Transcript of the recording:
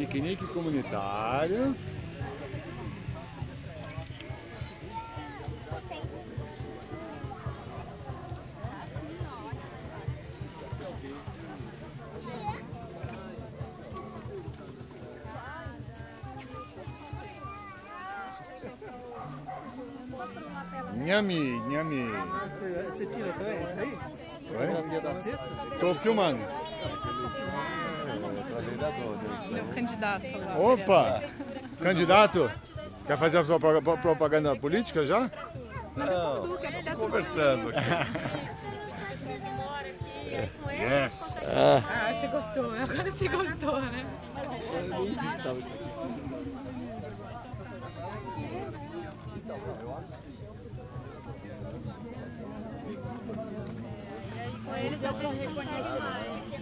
Piquenique comunitário. Nhami, nhami. Você tira também isso aí? Oi? Dia da sexta? Tô filmando. Meu candidato lá. Opa! Candidato? Quer fazer a sua propaganda política já? Não, Conversando aqui. Yes! Ah, você gostou. Agora você gostou, né? Eles eu reconheci.